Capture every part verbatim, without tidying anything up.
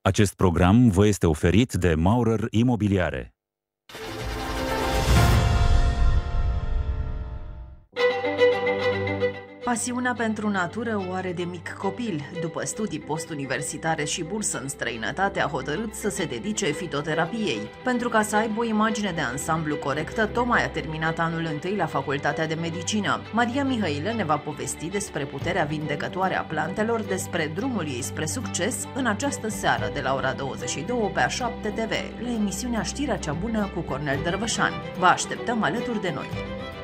Acest program vă este oferit de Maurer Imobiliare. Pasiunea pentru natură o are de mic copil. După studii postuniversitare și bursă în străinătate, a hotărât să se dedice fitoterapiei. Pentru ca să aibă o imagine de ansamblu corectă, tocmai a terminat anul întâi la Facultatea de Medicină. Maria Mihailă ne va povesti despre puterea vindecătoare a plantelor, despre drumul ei spre succes, în această seară de la ora douăzeci și două pe A șapte T V, la emisiunea Știrea cea bună cu Cornel Dărvășan. Vă așteptăm alături de noi!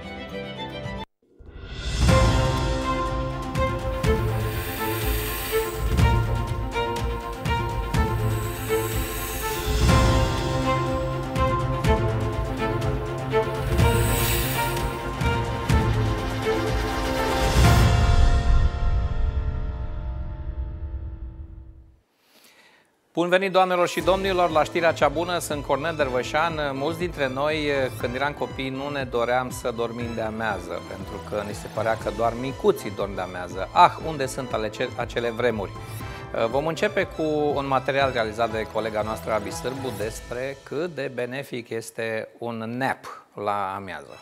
Bun venit, doamnelor și domnilor, la Știrea cea bună. Sunt Cornel Dărvășan. Mulți dintre noi, când eram copii, nu ne doream să dormim de amează, pentru că ni se părea că doar micuții dorm de amează. Ah, unde sunt acele vremuri? Vom începe cu un material realizat de colega noastră, Abi Sârbu, despre cât de benefic este un nap la amiază.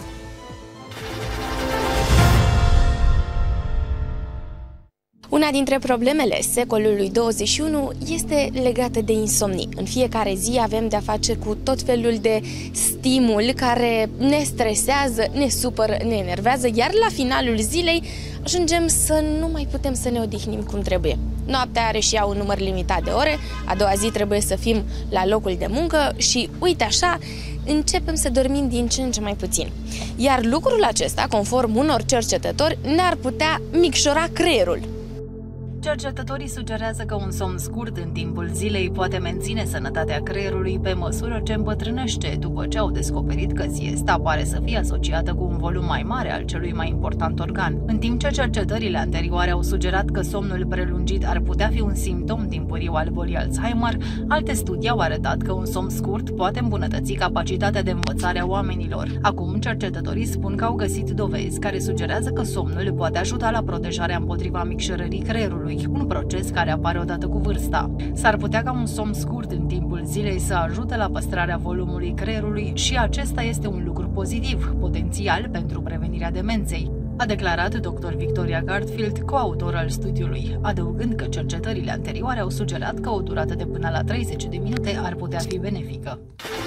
Una dintre problemele secolului douăzeci și unu este legată de insomnii. În fiecare zi avem de-a face cu tot felul de stimuli care ne stresează, ne supără, ne enervează, iar la finalul zilei ajungem să nu mai putem să ne odihnim cum trebuie. Noaptea are și ea un număr limitat de ore, a doua zi trebuie să fim la locul de muncă și, uite așa, începem să dormim din ce în ce mai puțin. Iar lucrul acesta, conform unor cercetători, ne-ar putea micșora creierul. Cercetătorii sugerează că un somn scurt în timpul zilei poate menține sănătatea creierului pe măsură ce îmbătrânește, după ce au descoperit că siesta pare să fie asociată cu un volum mai mare al celui mai important organ. În timp ce cercetările anterioare au sugerat că somnul prelungit ar putea fi un simptom timpuriu al bolii Alzheimer, alte studii au arătat că un somn scurt poate îmbunătăți capacitatea de învățare a oamenilor. Acum, cercetătorii spun că au găsit dovezi care sugerează că somnul poate ajuta la protejarea împotriva micșorării creierului, un proces care apare odată cu vârsta. S-ar putea ca un somn scurt în timpul zilei să ajute la păstrarea volumului creierului și acesta este un lucru pozitiv, potențial pentru prevenirea demenței, a declarat doctor Victoria Garfield, coautor al studiului, adăugând că cercetările anterioare au sugerat că o durată de până la treizeci de minute ar putea fi benefică.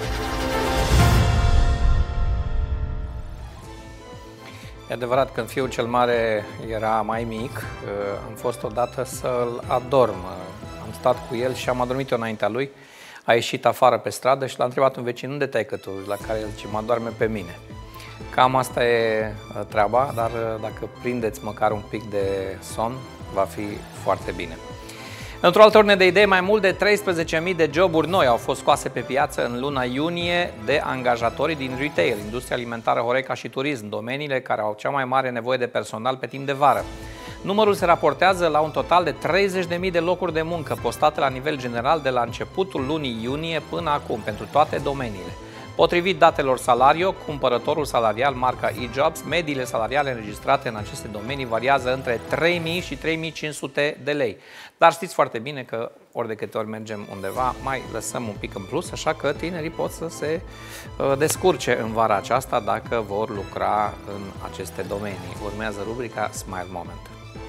E adevărat, când fiul cel mare era mai mic, am fost odată să-l adorm. Am stat cu el și am adormit eu înaintea lui. A ieșit afară pe stradă și l-a întrebat un vecin: unde taică-tu? La care el zice: mă adorme pe mine. Cam asta e treaba, dar dacă prindeți măcar un pic de somn, va fi foarte bine. Într-o altă ordine de idei, mai mult de treisprezece mii de joburi noi au fost scoase pe piață în luna iunie de angajatorii din retail, industria alimentară, Horeca și turism, domeniile care au cea mai mare nevoie de personal pe timp de vară. Numărul se raportează la un total de treizeci de mii de locuri de muncă postate la nivel general de la începutul lunii iunie până acum, pentru toate domeniile. Potrivit datelor Salario, cumpărătorul salarial marca e-Jobs, mediile salariale înregistrate în aceste domenii variază între trei mii și trei mii cinci sute de lei. Dar știți foarte bine că ori de câte ori mergem undeva, mai lăsăm un pic în plus, așa că tinerii pot să se uh, descurce în vara aceasta dacă vor lucra în aceste domenii. Urmează rubrica Smile Moment.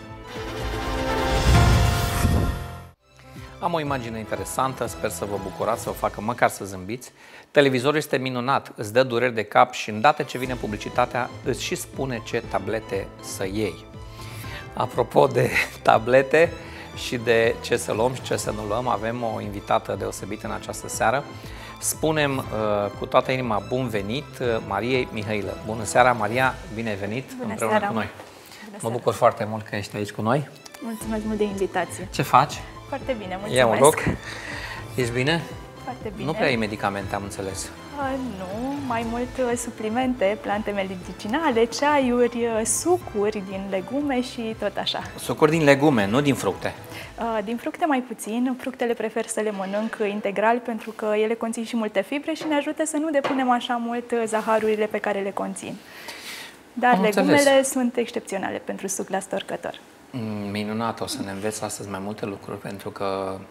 Am o imagine interesantă, sper să vă bucurați, să o facă măcar să zâmbiți. Televizorul este minunat, îți dă dureri de cap și îndată ce vine publicitatea, îți și spune ce tablete să iei. Apropo de tablete și de ce să luăm și ce să nu luăm, avem o invitată deosebită în această seară. Spunem uh, cu toată inima bun venit uh, Mariei Mihailă. Bună seara, Maria, bine ai venit Bună împreună seara. cu noi. Bună Mă seara. bucur foarte mult că ești aici cu noi. Mulțumesc mult de invitație. Ce faci? Foarte bine, mulțumesc. Ia un loc. Ești bine? Foarte bine. Nu prea ai medicamente, am înțeles. Uh, nu, mai mult uh, suplimente, plante medicinale, ceaiuri, uh, sucuri din legume și tot așa. Sucuri din legume, nu din fructe. Uh, din fructe mai puțin, fructele prefer să le mănânc integral pentru că ele conțin și multe fibre și ne ajută să nu depunem așa mult uh, zaharurile pe care le conțin. Dar Am legumele înțeles. sunt excepționale pentru suc la storcător. Minunat, o să ne înveți astăzi mai multe lucruri, pentru că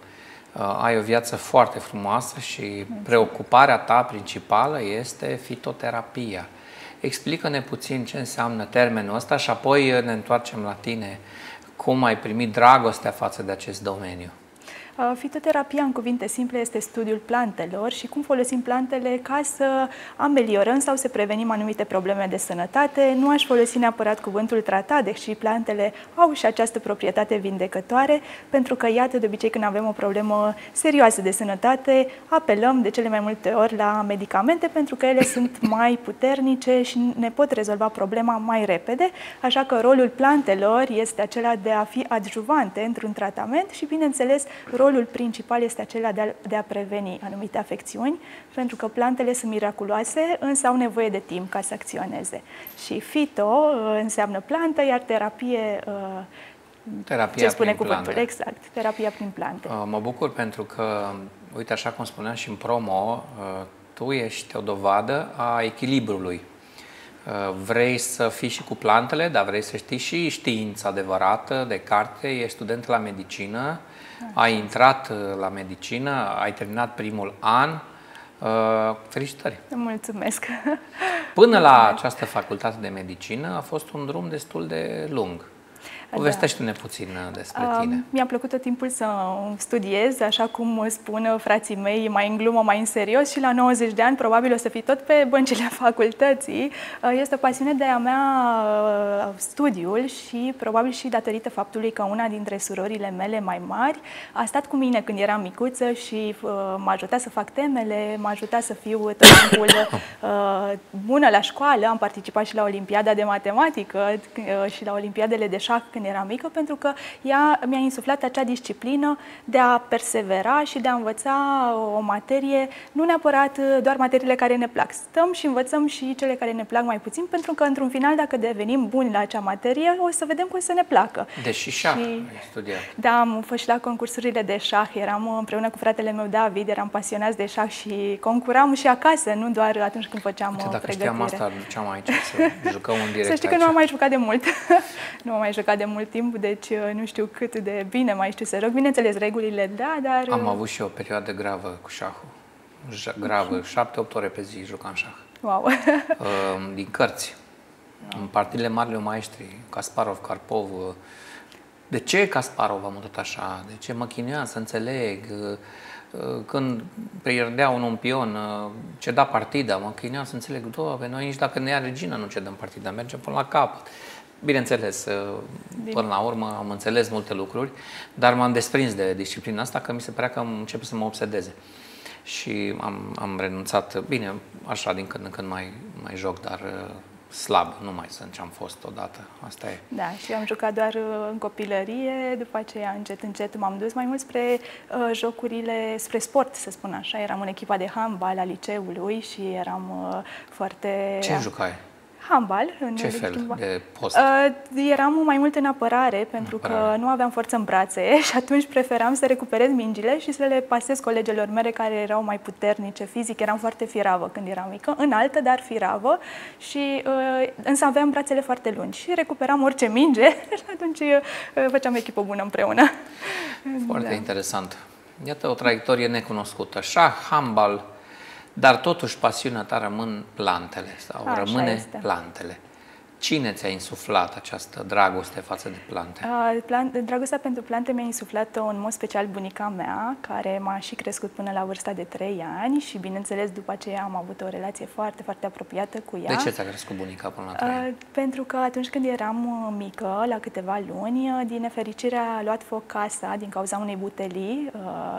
ai o viață foarte frumoasă și preocuparea ta principală este fitoterapia. Explică-ne puțin ce înseamnă termenul ăsta și apoi ne întoarcem la tine. Cum ai primit dragostea față de acest domeniu? Fitoterapia, în cuvinte simple, este studiul plantelor și cum folosim plantele ca să ameliorăm sau să prevenim anumite probleme de sănătate. Nu aș folosi neapărat cuvântul tratat, deși plantele au și această proprietate vindecătoare, pentru că, iată, de obicei când avem o problemă serioasă de sănătate, apelăm de cele mai multe ori la medicamente, pentru că ele sunt mai puternice și ne pot rezolva problema mai repede, așa că rolul plantelor este acela de a fi adjuvante într-un tratament și, bineînțeles, rolul Rolul principal este acela de a, de a preveni anumite afecțiuni, pentru că plantele sunt miraculoase, însă au nevoie de timp ca să acționeze. Și fito înseamnă plantă, iar terapie, terapia ce spune prin cuvântul? plante. Exact, terapia prin plante. Mă bucur pentru că, uite, așa cum spuneam și în promo, tu ești o dovadă a echilibrului. Vrei să fii și cu plantele, dar vrei să știi și știința adevărată de carte, ești student la medicină, ai intrat la medicină, ai terminat primul an. Felicitări! Mulțumesc! Până la această facultate de medicină a fost un drum destul de lung. Povestește-ne puțin despre tine. Mi-a plăcut tot timpul să studiez, așa cum spun frații mei, mai în glumă, mai în serios, și la nouăzeci de ani probabil o să fii tot pe băncile facultății. Este o pasiune de a mea studiul și probabil și datorită faptului că una dintre surorile mele mai mari a stat cu mine când eram micuță și m-a ajutat să fac temele, m-a ajutat să fiu tot timpul bună la școală. Am participat și la Olimpiada de Matematică și la Olimpiadele de șah când eram mică, pentru că ea mi-a insuflat acea disciplină de a persevera și de a învăța o materie, nu neapărat doar materiile care ne plac. Stăm și învățăm și cele care ne plac mai puțin, pentru că, într-un final, dacă devenim buni la acea materie, o să vedem cum să ne placă. Deși șah și, ai studiat. Da, am fost și la concursurile de șah, eram împreună cu fratele meu David, eram pasionați de șah și concuram și acasă, nu doar atunci când făceam Uite, dacă pregătire. știam asta, duceam aici să jucăm în direct. Să știi că aici. nu am mai jucat de mult. Nu am mai jucat de mult timp, deci nu știu cât de bine mai știu să rog. Bineînțeles, regulile, da, dar... Am avut și o perioadă gravă cu șahul. Gravă, șapte, opt ore pe zi jucam șah. Wow! Din cărți. În partidele marilor maestri, Kasparov, Karpov. De ce Kasparov am tot așa? De ce mă chinuia să înțeleg? Când pierdea un pion, ceda partida, mă chinuia să înțeleg, doamne, noi nici dacă ne ia regina nu cedăm partida, mergem până la capăt. Bineînțeles, până la urmă am înțeles multe lucruri, dar m-am desprins de disciplina asta, că mi se părea că începe să mă obsedeze. Și am, am renunțat, bine, așa din când în când mai, mai joc, dar slab, nu mai sunt ce am fost odată, asta e. Da, și am jucat doar în copilărie, după aceea încet, încet m-am dus mai mult spre uh, jocurile, spre sport, să spun așa. Eram în echipa de handbal a liceului și eram uh, foarte... Ce jucai? Handbal. În Ce fel schimba. de post? Uh, eram mai mult în apărare, pentru apărare. că nu aveam forță în brațe și atunci preferam să recuperez mingile și să le pasez colegilor mele care erau mai puternice fizic. Eram foarte firavă când eram mică, înaltă, dar firavă, și uh, însă aveam brațele foarte lungi și recuperam orice minge și atunci uh, făceam echipă bună împreună. Foarte da. interesant. Iată o traiectorie necunoscută. Șah, handbal, dar totuși pasiunea ta rămân plantele sau Așa rămâne este. plantele. Cine ți-a insuflat această dragoste față de plante? Dragostea pentru plante mi-a insuflat-o în mod special bunica mea, care m-a și crescut până la vârsta de trei ani și, bineînțeles, după aceea am avut o relație foarte, foarte apropiată cu ea. De ce ți-a crescut bunica până la trei ani? Pentru că atunci când eram mică, la câteva luni, din nefericire a luat foc casa din cauza unei butelii.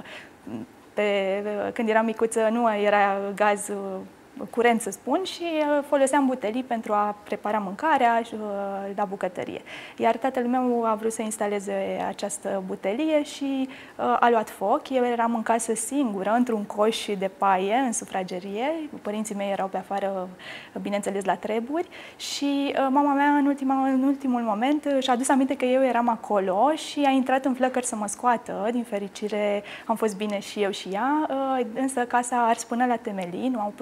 Pe, când eram micuță nu era gaz curent, să spun, și foloseam butelii pentru a prepara mâncarea la bucătărie. Iar tatăl meu a vrut să instaleze această butelie și a luat foc. Eu eram în casă singură, într-un coș de paie, în sufragerie. Părinții mei erau pe afară, bineînțeles, la treburi și mama mea, în, ultima, în ultimul moment, și-a adus aminte că eu eram acolo și a intrat în flăcări să mă scoată. Din fericire am fost bine și eu și ea, însă casa a ars până la temelii, nu au putut salva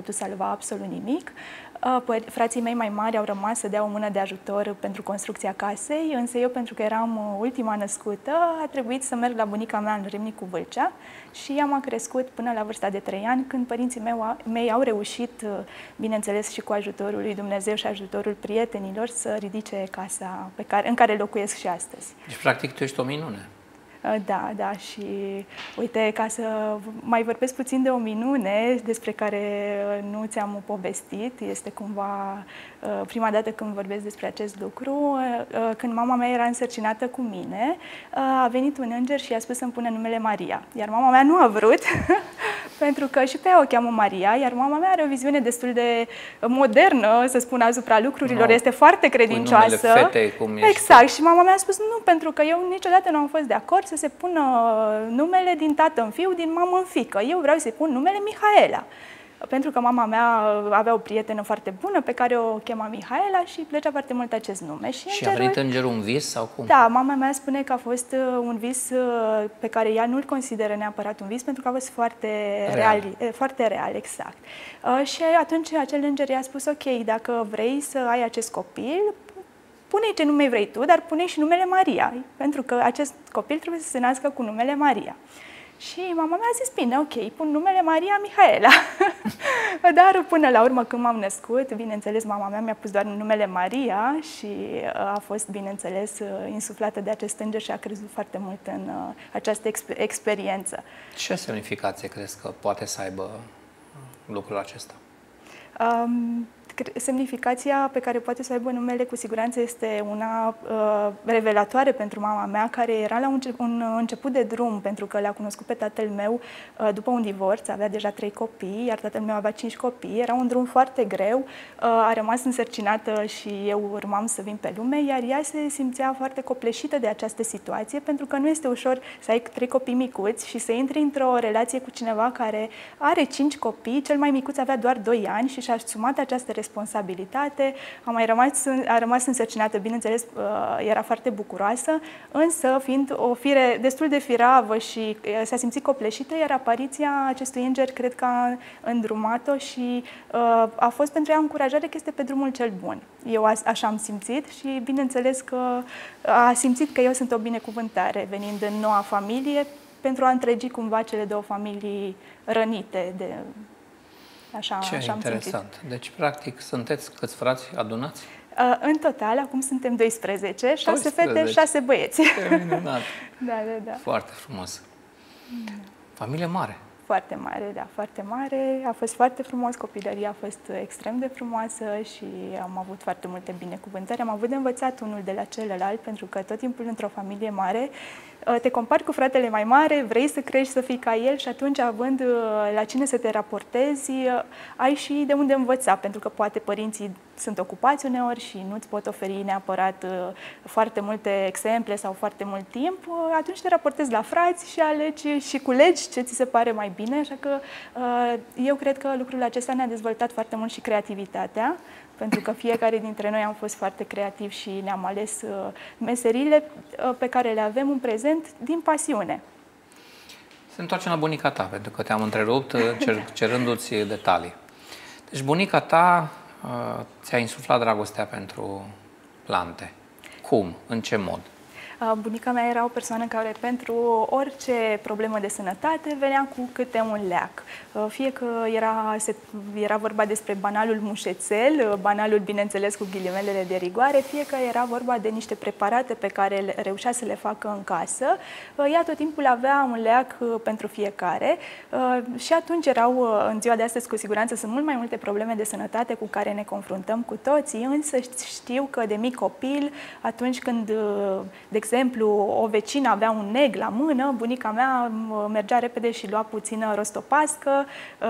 absolut nimic. Frații mei mai mari au rămas să dea o mână de ajutor pentru construcția casei, însă eu, pentru că eram ultima născută, a trebuit să merg la bunica mea în Râmnicu Vâlcea și ea m-a crescut până la vârsta de trei ani, când părinții mei, mei au reușit, bineînțeles și cu ajutorul lui Dumnezeu și ajutorul prietenilor, să ridice casa pe care, în care locuiesc și astăzi. Deci, practic, tu ești o minune. Da, da, și uite, ca să mai vorbesc puțin de o minune despre care nu ți-am povestit, este cumva prima dată când vorbesc despre acest lucru. Când mama mea era însărcinată cu mine, a venit un înger și i-a spus să-mi pună numele Maria, iar mama mea nu a vrut, pentru că și pe ea o cheamă Maria, iar mama mea are o viziune destul de modernă, să spun, asupra lucrurilor, no. Este foarte credincioasă. Fetei, cum ești. Exact, și mama mea a spus nu, pentru că eu niciodată nu am fost de acord să se pună numele din tată în fiu, din mamă în fiică. Eu vreau să-i pun numele Mihaela. Pentru că mama mea avea o prietenă foarte bună pe care o chema Mihaela și plăcea foarte mult acest nume. Și, și îngerul... a venit îngerul un vis sau cum? Da, mama mea spune că a fost un vis pe care ea nu-l consideră neapărat un vis, pentru că a fost foarte real, real foarte real, exact. Și atunci acel înger i-a spus, ok, dacă vrei să ai acest copil, pune-i ce nume vrei tu, dar pune-i și numele Maria, pentru că acest copil trebuie să se nască cu numele Maria. Și mama mea a zis, bine, ok, pun numele Maria Mihaela. Dar până la urmă, când m-am născut, bineînțeles, mama mea mi-a pus doar numele Maria și a fost, bineînțeles, insuflată de acest înger și a crezut foarte mult în această exper experiență. Ce semnificație crezi că poate să aibă lucrul acesta? Um, Semnificația pe care poate să aibă numele cu siguranță este una uh, revelatoare pentru mama mea, care era la un, un început de drum, pentru că l-a cunoscut pe tatăl meu uh, după un divorț, avea deja trei copii, iar tatăl meu avea cinci copii, era un drum foarte greu, uh, a rămas însărcinată și eu urmam să vin pe lume, iar ea se simțea foarte copleșită de această situație, pentru că nu este ușor să ai trei copii micuți și să intri într-o relație cu cineva care are cinci copii, cel mai micuț avea doar doi ani și și-a asumat această responsabilitate, a mai rămas, a rămas însărcinată, bineînțeles, era foarte bucuroasă, însă fiind o fire destul de firavă și s-a simțit copleșită, iar apariția acestui înger cred că a îndrumat-o și a fost pentru ea încurajare că este pe drumul cel bun. Eu așa am simțit și bineînțeles că a simțit că eu sunt o binecuvântare venind în noua familie pentru a întregi cumva cele două familii rănite de... Așa, Ce așa interesant. Am deci, practic, sunteți câți frați adunați? Uh, în total, acum suntem doisprezece, șase fete, șase băieți. Minunat. Da, da, da. Foarte frumos. Da. Familie mare. Foarte mare, da, foarte mare. A fost foarte frumos, copilăria a fost extrem de frumoasă și am avut foarte multe binecuvântări. Am avut de învățat unul de la celălalt, pentru că tot timpul într-o familie mare te compari cu fratele mai mare, vrei să crești, să fii ca el și atunci, având la cine să te raportezi, ai și de unde învăța, pentru că poate părinții sunt ocupați uneori și nu-ți pot oferi neapărat foarte multe exemple sau foarte mult timp, atunci te raportezi la frați și alegi și culegi ce ți se pare mai bine, așa că eu cred că lucrul acesta ne-a dezvoltat foarte mult și creativitatea, pentru că fiecare dintre noi am fost foarte creativi și ne-am ales meserile pe care le avem în prezent din pasiune. Se întoarcem la bunica ta, pentru că te-am întrerupt cer, cerându-ți detalii. Deci bunica ta uh, ți-a insuflat dragostea pentru plante. Cum? În ce mod? Bunica mea era o persoană care pentru orice problemă de sănătate venea cu câte un leac. Fie că era, se, era vorba despre banalul mușețel, banalul, bineînțeles, cu ghilimelele de rigoare, fie că era vorba de niște preparate pe care le, reușea să le facă în casă. Ea tot timpul avea un leac pentru fiecare și atunci erau, în ziua de astăzi, cu siguranță, sunt mult mai multe probleme de sănătate cu care ne confruntăm cu toții, însă știu că de mic copil, atunci când, de exemplu, o vecină avea un neg la mână, bunica mea mergea repede și lua puțină rostopască,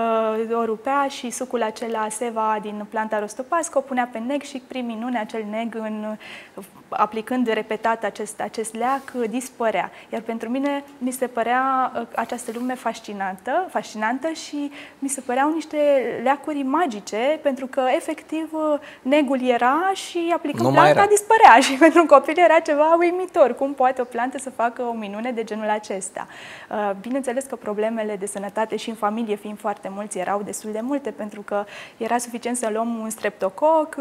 o rupea și sucul acela, seva din planta rostopască, o punea pe neg și, prin minune, acel neg, în, aplicând repetat acest, acest leac, dispărea. Iar pentru mine mi se părea această lume fascinantă, fascinantă și mi se păreau niște leacuri magice, pentru că, efectiv, negul era și aplicând planta, dispărea. Și pentru un copil era ceva uimitor. uimitor cum poate o plantă să facă o minune de genul acesta. Bineînțeles că problemele de sănătate și în familie, fiind foarte mulți, erau destul de multe, pentru că era suficient să luăm un streptococ,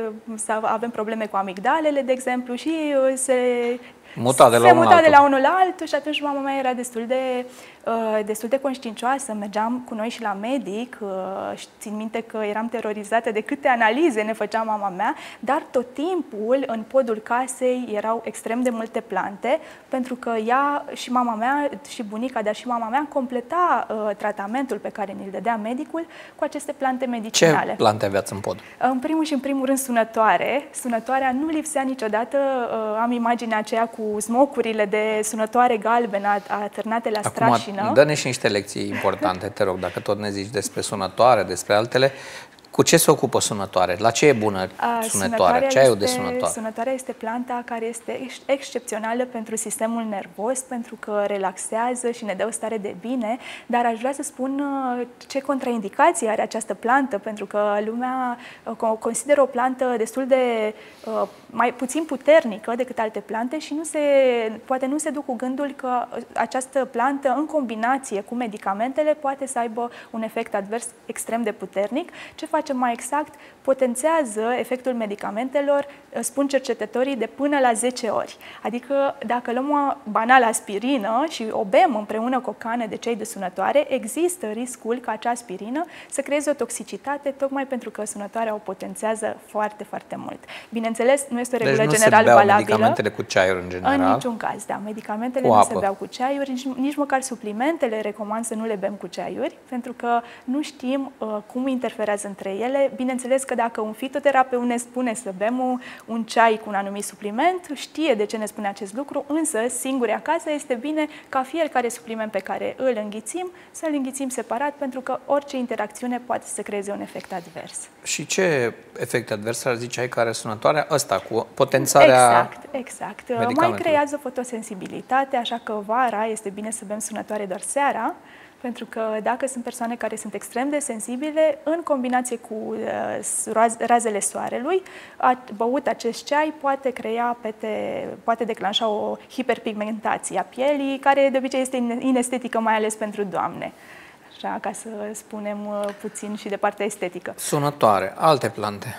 să avem probleme cu amigdalele, de exemplu, și se... Muta de la, se unul muta la de la unul la altul și atunci mama mea era destul de, uh, destul de conștiincioasă. Mergeam cu noi și la medic, uh, și țin minte că eram terorizată de câte analize ne făcea mama mea, dar tot timpul în podul casei erau extrem de multe plante, pentru că ea și mama mea și bunica, dar și mama mea completa uh, tratamentul pe care ni-l dădea medicul cu aceste plante medicinale. Ce plante aveați în pod? În primul și în primul rând sunătoare. Sunătoarea nu lipsea niciodată. Uh, am imaginea aceea cu smocurile de sunătoare galbenă atârnate la strașină. Acum, dă-ne și niște lecții importante, te rog, dacă tot ne zici despre sunătoare, despre altele. Cu ce se ocupă sunătoare? La ce e bună sunătoarea? Ce ai eu de sunătoare? Sunătoarea este planta care este excepțională pentru sistemul nervos, pentru că relaxează și ne dă o stare de bine, dar aș vrea să spun ce contraindicații are această plantă, pentru că lumea o consideră o plantă destul de mai puțin puternică decât alte plante și nu se, poate nu se duc cu gândul că această plantă, în combinație cu medicamentele, poate să aibă un efect advers extrem de puternic. Ce face mai exact? Potențează efectul medicamentelor, spun cercetătorii, de până la zece ori. Adică dacă luăm o banală aspirină și o bem împreună cu o cană de ceai de sunătoare, există riscul ca acea aspirină să creeze o toxicitate, tocmai pentru că sunătoarea o potențează foarte, foarte mult. Bineînțeles, nu este o regulă deci general valabilă. Deci medicamentele cu ceaiuri în general? În niciun caz, da. Medicamentele cu nu apă. se beau cu ceaiuri, nici, nici măcar suplimentele recomand să nu le bem cu ceaiuri, pentru că nu știm uh, cum interferează între ele. Bineînțeles că dacă un fitoterapeut ne spune să bem un, un ceai cu un anumit supliment, știe de ce ne spune acest lucru, însă singuri acasă este bine ca fiecare supliment pe care îl înghițim, să-l înghițim separat, pentru că orice interacțiune poate să creeze un efect advers. Și ce efect advers ar zice ai care sunătoarea? Ăsta, cu potențarea Exact, exact. Mai creează fotosensibilitate, așa că vara este bine să bem sunătoare doar seara, pentru că dacă sunt persoane care sunt extrem de sensibile, în combinație cu uh, razele soarelui, a, băut acest ceai poate crea pete, poate declanșa o hiperpigmentație a pielii, care de obicei este inestetică, mai ales pentru doamne. Așa, ca să spunem uh, puțin și de partea estetică. Sunătoare, alte plante.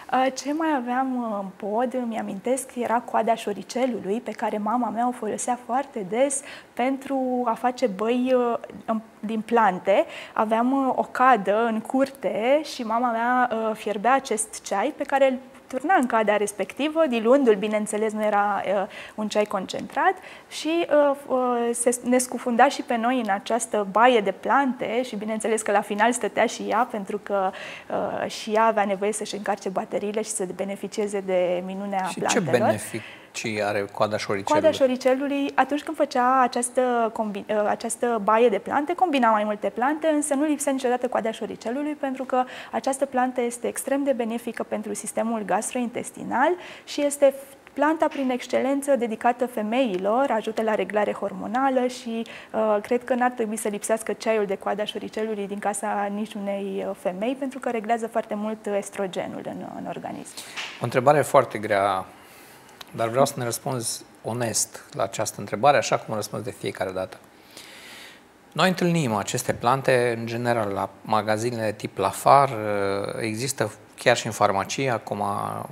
Ce mai aveam în pod, mi-amintesc, era coada șoricelului, pe care mama mea o folosea foarte des pentru a face băi din plante. Aveam o cadă în curte și mama mea fierbea acest ceai pe care îl turna în cada respectivă, diluându-l, bineînțeles, nu era uh, un ceai concentrat, și uh, uh, se, ne scufunda și pe noi în această baie de plante și, bineînțeles, că la final stătea și ea, pentru că uh, și ea avea nevoie să-și încarce bateriile și să beneficieze de minunea și plantelor. Ce beneficii are coada șoricelului? Coada șoricelului, atunci când făcea această, această baie de plante, combina mai multe plante, însă nu lipsea niciodată coada șoricelului, pentru că această plantă este extrem de benefică pentru sistemul gastrointestinal și este planta prin excelență dedicată femeilor, ajută la reglare hormonală și uh, cred că n-ar trebui să lipsească ceaiul de coada șoricelului din casa niciunei femei, pentru că reglează foarte mult estrogenul în, în organism. O întrebare foarte grea, dar vreau să ne răspunzi onest la această întrebare, așa cum răspunzi de fiecare dată. Noi întâlnim aceste plante, în general, la magazinele tip Lafar, există chiar și în farmacie, acum.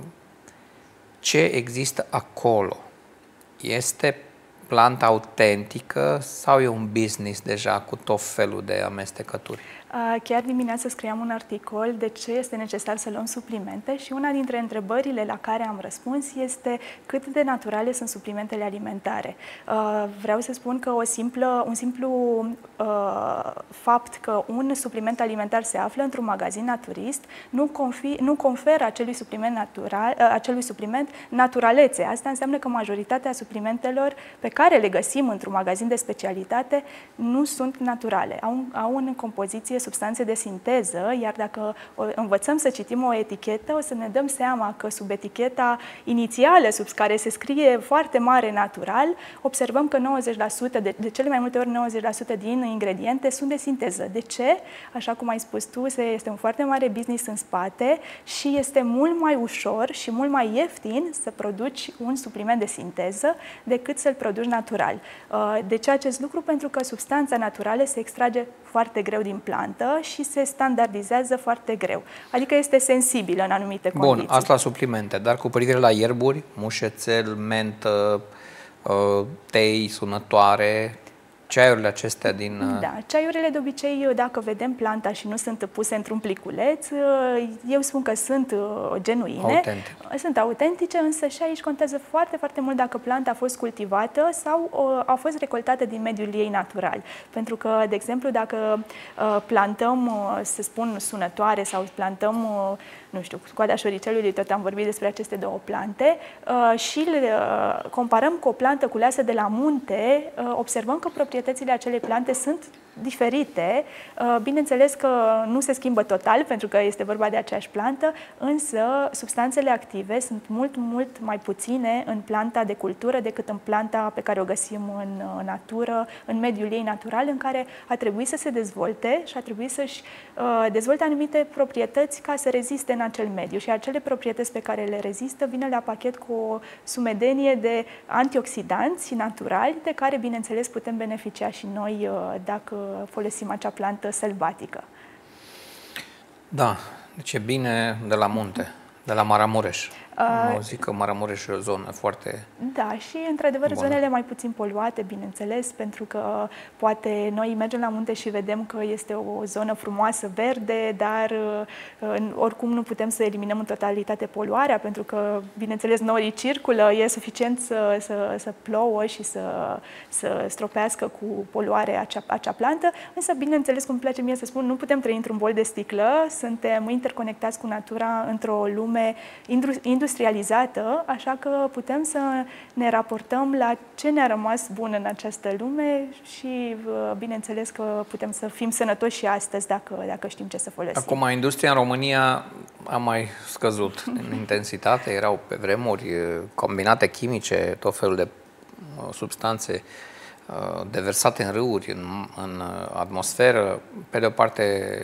Ce există acolo? Este planta autentică sau e un business deja cu tot felul de amestecături? Chiar dimineața scriam un articol de ce este necesar să luăm suplimente și una dintre întrebările la care am răspuns este cât de naturale sunt suplimentele alimentare. Vreau să spun că o simplă, un simplu uh, fapt că un supliment alimentar se află într-un magazin naturist nu, confi, nu conferă acelui supliment, natural, acelui supliment naturalețe. Asta înseamnă că majoritatea suplimentelor pe care le găsim într-un magazin de specialitate nu sunt naturale. Au, au în compoziție substanțe de sinteză, iar dacă învățăm să citim o etichetă, o să ne dăm seama că sub eticheta inițială, sub care se scrie foarte mare natural, observăm că nouăzeci la sută, de, de cele mai multe ori nouăzeci la sută din ingrediente sunt de sinteză. De ce? Așa cum ai spus tu, este un foarte mare business în spate și este mult mai ușor și mult mai ieftin să produci un supliment de sinteză decât să-l produci natural. De ce acest lucru? Pentru că substanța naturală se extrage foarte greu din plantă și se standardizează foarte greu. Adică este sensibilă în anumite condiții. Bun, asta la suplimente, dar cu privire la ierburi, mușețel, mentă, tei, sunătoare, ceaiurile acestea din... Da, ceaiurile de obicei, dacă vedem planta și nu sunt puse într-un pliculeț, eu spun că sunt genuine, autentice. Sunt autentice, însă și aici contează foarte, foarte mult dacă planta a fost cultivată sau a fost recoltată din mediul ei natural. Pentru că, de exemplu, dacă plantăm, să spun, sunătoare sau plantăm, nu știu, coada șoricelului, tot am vorbit despre aceste două plante, și le comparăm cu o plantă culeasă de la munte, observăm că proprietățile acelei plante sunt diferite. Bineînțeles că nu se schimbă total, pentru că este vorba de aceeași plantă, însă substanțele active sunt mult, mult mai puține în planta de cultură decât în planta pe care o găsim în natură, în mediul ei natural, în care a trebuit să se dezvolte și a trebuit să-și dezvolte anumite proprietăți ca să reziste în acel mediu. Și acele proprietăți pe care le rezistă vine la pachet cu o sumedenie de antioxidanți naturali, de care, bineînțeles, putem beneficia și noi dacă folosim acea plantă sălbatică. Da, deci e bine de la munte, de la Maramureș. Uh, zic că Maramureș e o zonă foarte... Da, și într-adevăr zonele mai puțin poluate, bineînțeles, pentru că poate noi mergem la munte și vedem că este o zonă frumoasă, verde, dar oricum nu putem să eliminăm în totalitate poluarea, pentru că, bineînțeles, norii circulă, e suficient să, să, să plouă și să, să stropească cu poluare acea, acea plantă, însă, bineînțeles, cum îmi place mie să spun, nu putem trăi într-un bol de sticlă, suntem interconectați cu natura într-o lume industrială, industrializată, așa că putem să ne raportăm la ce ne-a rămas bun în această lume și, bineînțeles, că putem să fim sănătoși și astăzi dacă, dacă știm ce să folosim. Acum, industria în România a mai scăzut în intensitate, erau pe vremuri combinate chimice, tot felul de substanțe deversate în râuri, în, în atmosferă. Pe de o parte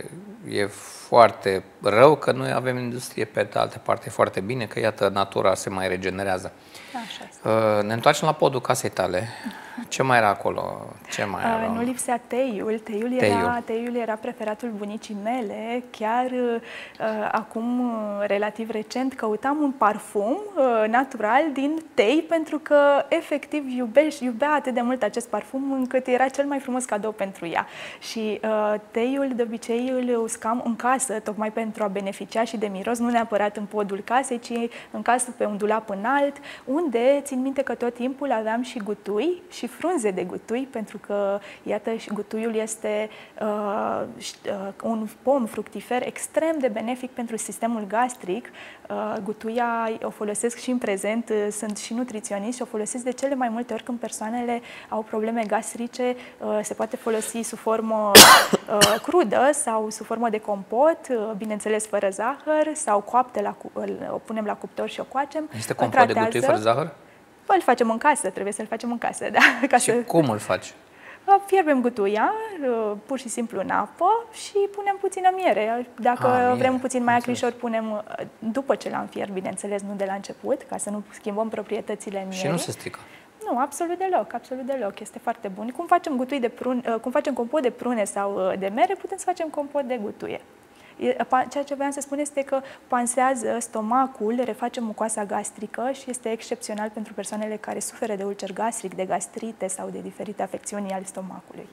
e foarte rău că noi avem industrie, pe de altă parte foarte bine că, iată, natura se mai regenerează. Așa este. Ne întoarcem la podul casei tale. Ce mai era acolo? Ce mai era? Nu lipsea teiul. Teiul era, teiul. teiul era preferatul bunicii mele. Chiar uh, acum, relativ recent, căutam un parfum uh, natural din tei, pentru că, efectiv, iubeș, iubea atât de mult acest parfum, încât era cel mai frumos cadou pentru ea. Și uh, teiul, de obicei, îl uscam în casă, tocmai pentru a beneficia și de miros, nu neapărat în podul casei, ci în casă, pe un dulap înalt, unde, țin minte că tot timpul aveam și gutui și frunze de gutui, pentru că, iată, și gutuiul este uh, un pom fructifer extrem de benefic pentru sistemul gastric. Uh, gutuia o folosesc și în prezent, sunt și nutriționist și o folosesc de cele mai multe ori când persoanele au probleme gastrice. Uh, se poate folosi sub formă uh, crudă sau sub formă de compot, uh, bineînțeles fără zahăr, sau coapte, la, o punem la cuptor și o coacem. Este compot de gutui fără zahăr? Îl facem în casă, trebuie să-l facem în casă, da. Ca și să... cum îl faci? Fierbem gutuia, pur și simplu în apă și punem puțină miere. Dacă A, miere. vrem puțin mai acrișor, punem după ce l-am fiert, bineînțeles, nu de la început, ca să nu schimbăm proprietățile mierii. Și nu se strică? Nu, absolut deloc, absolut deloc. Este foarte bun. Cum facem gutui de prun, cum facem compot de prune sau de mere, putem să facem compot de gutuie. Ceea ce vreau să spun este că pansează stomacul, reface mucoasa gastrică și este excepțional pentru persoanele care suferă de ulcer gastric, de gastrite sau de diferite afecțiuni ale stomacului.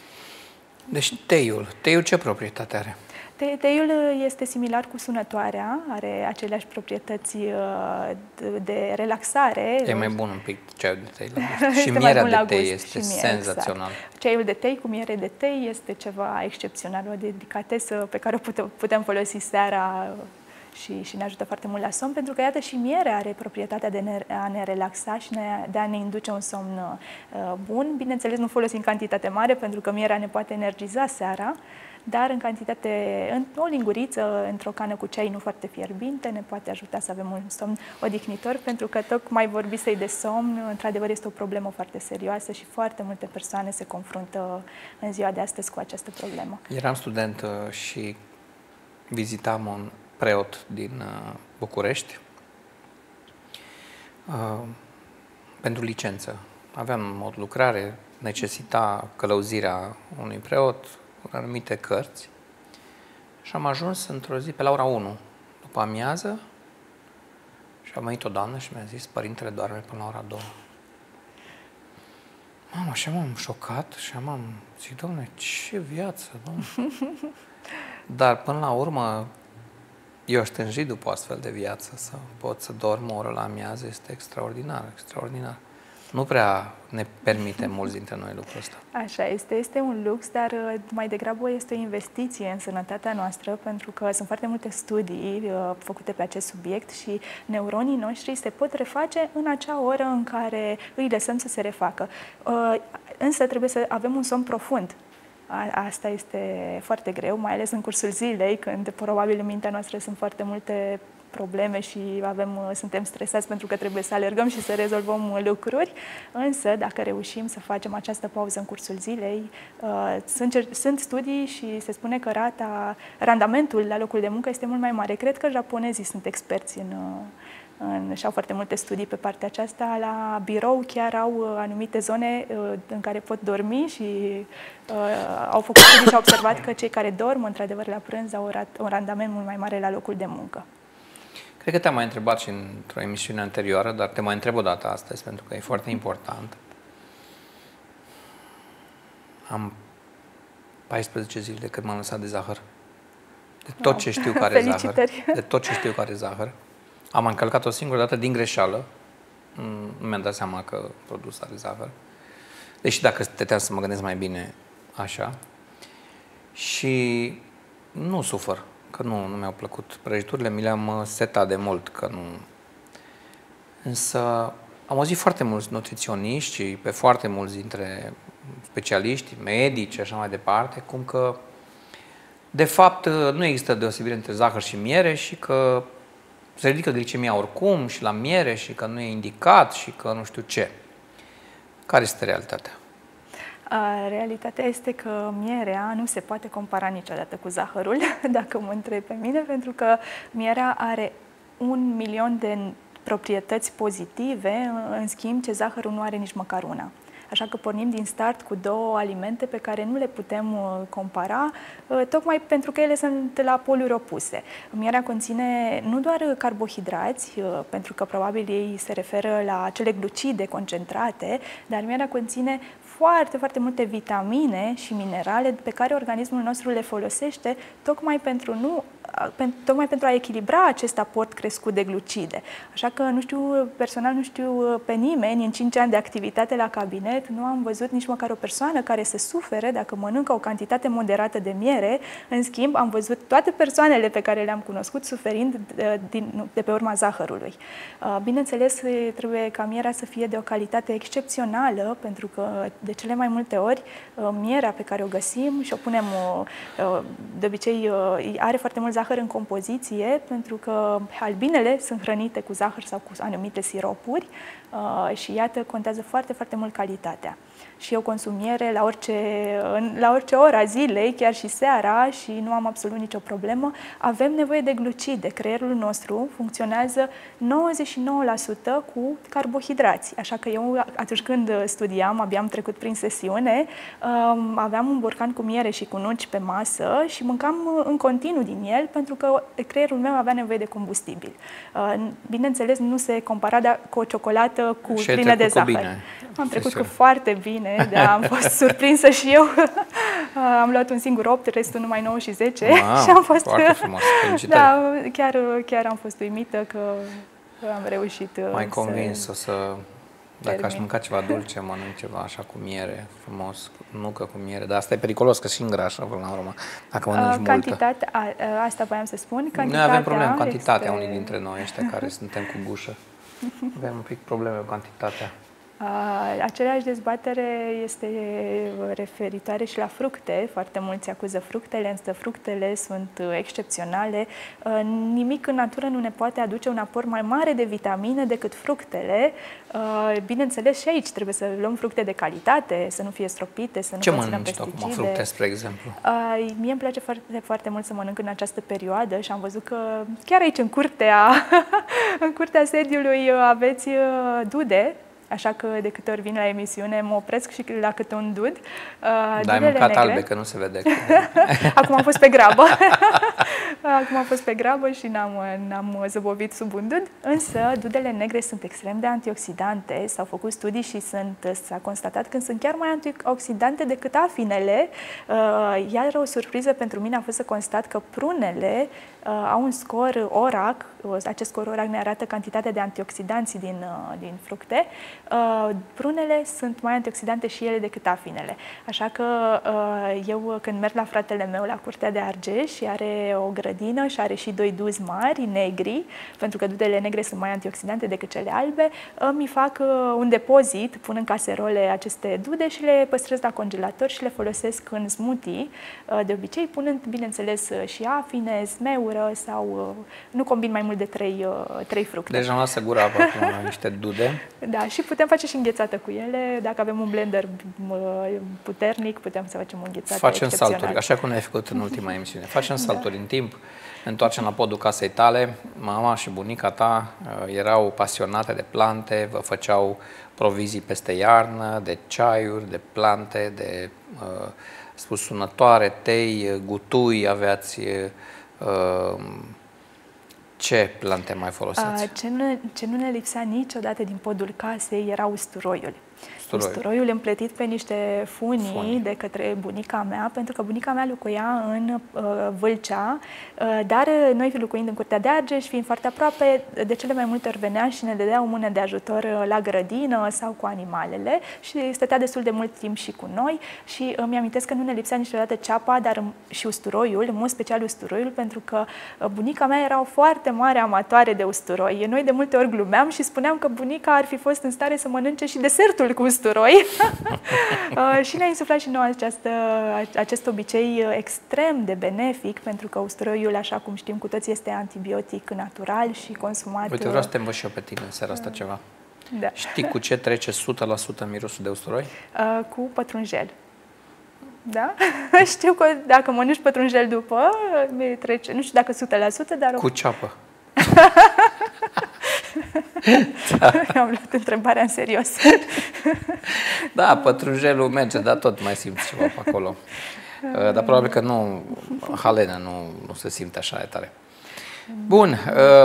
Deci teiul, teiul ce proprietate are? Te teiul este similar cu sunătoarea, are aceleași proprietăți de relaxare. E mai bun un pic ceaiul de tei. Și mierea de tei este senzațional. Exact. Ceaiul de tei cu miere de tei este ceva excepțional, o delicatesă pe care o putem, putem folosi seara și, și ne ajută foarte mult la somn, pentru că, iată, și mierea are proprietatea de ne, a ne relaxa și ne, de a ne induce un somn uh, bun. Bineînțeles, nu folosim cantitate mare, pentru că mierea ne poate energiza seara, dar în cantitate, în o linguriță, într-o cană cu ceai nu foarte fierbinte, ne poate ajuta să avem un somn odihnitor, pentru că tocmai vorbisei de somn, într-adevăr, este o problemă foarte serioasă și foarte multe persoane se confruntă în ziua de astăzi cu această problemă. Eram student și vizitam un preot din București uh, pentru licență. Aveam o lucrare, necesita călăuzirea unui preot, anumite cărți, și am ajuns într-o zi pe la ora unu, după amiază, și a venit o doamnă și mi-a zis: părintele doarme până la ora două. Mamă, așa m-am șocat și am zic: Doamne, ce viață, Doamne! Dar până la urmă, eu aș tânji după astfel de viață, să pot să dorm o oră la amiază, este extraordinar, extraordinar. Nu prea ne permite mulți dintre noi lucrul ăsta. Așa este, este un lux, dar mai degrabă este o investiție în sănătatea noastră, pentru că sunt foarte multe studii uh, făcute pe acest subiect și neuronii noștri se pot reface în acea oră în care îi lăsăm să se refacă. Uh, însă trebuie să avem un somn profund. A, asta este foarte greu, mai ales în cursul zilei, când probabil în mintea noastră sunt foarte multe probleme și avem, suntem stresați pentru că trebuie să alergăm și să rezolvăm lucruri, însă dacă reușim să facem această pauză în cursul zilei, uh, sunt, sunt studii și se spune că rata, randamentul la locul de muncă este mult mai mare. Cred că japonezii sunt experți în, în, și au foarte multe studii pe partea aceasta. La birou chiar au anumite zone uh, în care pot dormi și uh, au făcut studii și au observat că cei care dorm, într-adevăr, la prânz au un randament mult mai mare la locul de muncă. Cred că te-am mai întrebat și într-o emisiune anterioară, dar te mai întreb o dată astăzi, pentru că e foarte important. Am paisprezece zile de când m-am lăsat de zahăr. De tot wow. ce știu care e zahăr. De tot ce știu care e zahăr. Am încălcat o singură dată din greșeală. Nu mi-am dat seama că produsul are zahăr. Deși dacă stăteam să mă gândesc mai bine așa. Și nu sufăr. Că nu, nu mi-au plăcut prăjiturile, mi le-am setat de mult, că nu... Însă am auzit foarte mulți nutriționiști și pe foarte mulți dintre specialiști, medici și așa mai departe, cum că de fapt nu există deosebire între zahăr și miere și că se ridică glicemia oricum și la miere și că nu e indicat și că nu știu ce. Care este realitatea? Realitatea este că mierea nu se poate compara niciodată cu zahărul, dacă mă întreb pe mine, pentru că mierea are un milion de proprietăți pozitive, în schimb ce zahărul nu are nici măcar una. Așa că pornim din start cu două alimente pe care nu le putem compara, tocmai pentru că ele sunt la poluri opuse. Mierea conține nu doar carbohidrați, pentru că probabil ei se referă la acele glucide concentrate, dar mierea conține foarte, foarte multe vitamine și minerale pe care organismul nostru le folosește tocmai pentru, nu, tocmai pentru a echilibra acest aport crescut de glucide. Așa că nu știu, personal nu știu pe nimeni, în cinci ani de activitate la cabinet, nu am văzut nici măcar o persoană care să sufere dacă mănâncă o cantitate moderată de miere. În schimb, am văzut toate persoanele pe care le-am cunoscut suferind de, din, de pe urma zahărului. Bineînțeles, trebuie ca mierea să fie de o calitate excepțională, pentru că de cele mai multe ori mierea pe care o găsim și o punem, de obicei are foarte mult zahăr în compoziție, pentru că albinele sunt hrănite cu zahăr sau cu anumite siropuri și iată, contează foarte, foarte mult calitatea. Și eu consum miere la orice, la orice oră a zilei, chiar și seara, și nu am absolut nicio problemă. Avem nevoie de glucide. Creierul nostru funcționează nouăzeci și nouă la sută cu carbohidrați. Așa că eu, atunci când studiam, abia am trecut prin sesiune, aveam un borcan cu miere și cu nuci pe masă și mâncam în continuu din el, pentru că creierul meu avea nevoie de combustibil. Bineînțeles, nu se compara cu o ciocolată cu plină de zahăr. Bine. Am trecut cu foarte bine, da, am fost surprinsă și eu. Am luat un singur opt, restul numai nouă și zece. Wow, și am fost foarte frumos. Da, chiar, chiar am fost uimită că am reușit. M-ai convins să... să Dacă aș mânca ceva dulce, mănânc ceva așa cu miere, frumos, nucă cu miere. Dar asta e periculos, că și îngrașă până la urmă, dacă mănânci multă. Cantitatea, a, asta voiam să spun, cantitatea. Noi avem probleme cu cantitatea, este... unii dintre noi ăștia care suntem cu gușă. Avem un pic probleme cu cantitatea. Aceleași dezbatere este referitoare și la fructe. Foarte mulți acuză fructele, însă fructele sunt excepționale. Nimic în natură nu ne poate aduce un aport mai mare de vitamine decât fructele. Bineînțeles, și aici trebuie să luăm fructe de calitate, să nu fie stropite, să nu Ce conțină mănânci pesticide. acum fructe, spre exemplu? Mie îmi place foarte, foarte mult să mănânc în această perioadă și am văzut că chiar aici, în curtea, în curtea sediului, aveți dude. Așa că de câte ori vin la emisiune mă opresc și la câte un dud. Da, ai mâncat negre. Albe, că nu se vede. Acum am fost pe grabă. Acum am fost pe grabă și n-am zăbovit sub un dud. Însă dudele negre sunt extrem de antioxidante. S-au făcut studii și s-a constatat că sunt chiar mai antioxidante decât afinele. Iar o surpriză pentru mine a fost să constat că prunele au un scor O R A C. Acest scor O R A C ne arată cantitatea de antioxidanți din, din fructe. Uh, prunele sunt mai antioxidante și ele decât afinele. Așa că uh, eu când merg la fratele meu la Curtea de Argeș și are o grădină și are și doi duzi mari, negri, pentru că dudele negre sunt mai antioxidante decât cele albe, uh, mi fac uh, un depozit, pun în caserole aceste dude și le păstrez la congelator și le folosesc în smoothie. Uh, de obicei punând, bineînțeles, și afine, smeură sau uh, nu combin mai mult de trei, uh, trei fructe. Deci am lăsat gura apă acum niște dude. Da, și putem face și înghețată cu ele. Dacă avem un blender puternic, putem să facem înghețată. Facem salturi, așa cum ne-ai făcut în ultima emisiune. Facem salturi da. În timp, ne întoarcem la podul casei tale. Mama și bunica ta erau pasionate de plante, vă făceau provizii peste iarnă, de ceaiuri, de plante, de uh, spus sunătoare, tei, gutui, aveați... Uh, Ce plante mai folosiți? Ce nu, ce nu ne lipsea niciodată din podul casei era usturoiul. Usturoiul, usturoiul împletit pe niște funii, funii de către bunica mea, pentru că bunica mea locuia în uh, Vâlcea, uh, dar noi locuind în Curtea de Argeș, fiind foarte aproape, de cele mai multe ori venea și ne dădea o mână de ajutor la grădină sau cu animalele și stătea destul de mult timp și cu noi și îmi amintesc că nu ne lipsea niciodată ceapa, dar și usturoiul, în mod special usturoiul, pentru că bunica mea era o foarte mare amatoare de usturoi. Noi de multe ori glumeam și spuneam că bunica ar fi fost în stare să mănânce și desertul cu usturoi. Și ne-a insuflat și nouă această, acest obicei extrem de benefic, pentru că usturoiul, așa cum știm cu toții, este antibiotic natural și consumat. Uite, vreau să te învăț și eu pe tine în seara asta ceva. Da. Știi cu ce trece o sută la sută mirosul de usturoi? Cu pătrunjel. Da? Știu că dacă mănânci pătrunjel după, trece, nu știu dacă o sută la sută, dar... Cu ceapă. Da. Am luat întrebarea în serios. Da, pătrunjelul merge, dar tot mai simți ceva pe acolo. Dar probabil că nu, halenă nu, nu se simte așa de tare. Bun.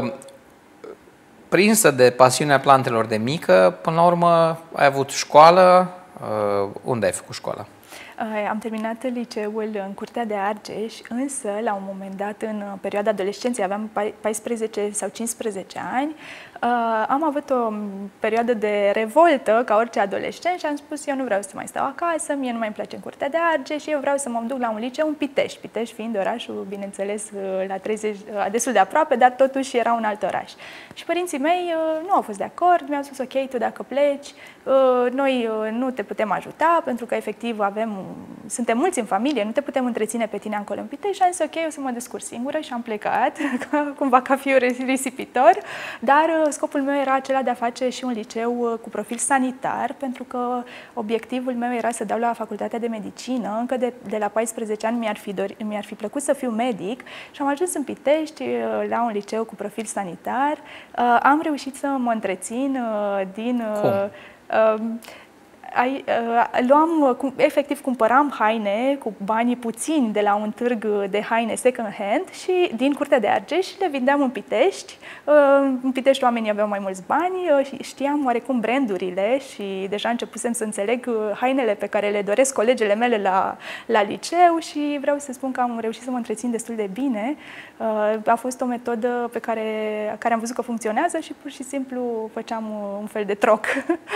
Prinsă de pasiunea plantelor de mică, până la urmă ai avut școală. Unde ai făcut școala? Am terminat liceul în Curtea de Argeș, însă, la un moment dat, în perioada adolescenței, aveam paisprezece sau cincisprezece ani, am avut o perioadă de revoltă, ca orice adolescent, și am spus, eu nu vreau să mai stau acasă, mie nu mai îmi place în Curtea de Argeș și eu vreau să mă duc la un liceu în Pitești. Pitești fiind orașul, bineînțeles, la treizeci, destul de aproape, dar totuși era un alt oraș. Și părinții mei nu au fost de acord, mi-au spus, ok, tu dacă pleci, noi nu te putem ajuta, pentru că efectiv avem, suntem mulți în familie, nu te putem întreține pe tine acolo în Pitești. Și am zis, ok, eu să mă descurc singură și am plecat, cumva ca fiu risipitor, dar scopul meu era acela de a face și un liceu cu profil sanitar, pentru că obiectivul meu era să dau la Facultatea de Medicină. Încă de, de la paisprezece ani mi-ar fi, dori, mi-ar fi plăcut să fiu medic și am ajuns în Pitești la un liceu cu profil sanitar. Am reușit să mă întrețin din... Cum? Ai, uh, luam, cum, efectiv cumpăram haine cu banii puțini de la un târg de haine second hand și din Curtea de Argeș le vindeam în Pitești. Uh, în Pitești oamenii aveau mai mulți bani uh, și știam oarecum brandurile și deja începusem să înțeleg uh, hainele pe care le doresc colegele mele la, la liceu și vreau să spun că am reușit să mă întrețin destul de bine. Uh, a fost o metodă pe care, care am văzut că funcționează și pur și simplu făceam uh, un fel de troc.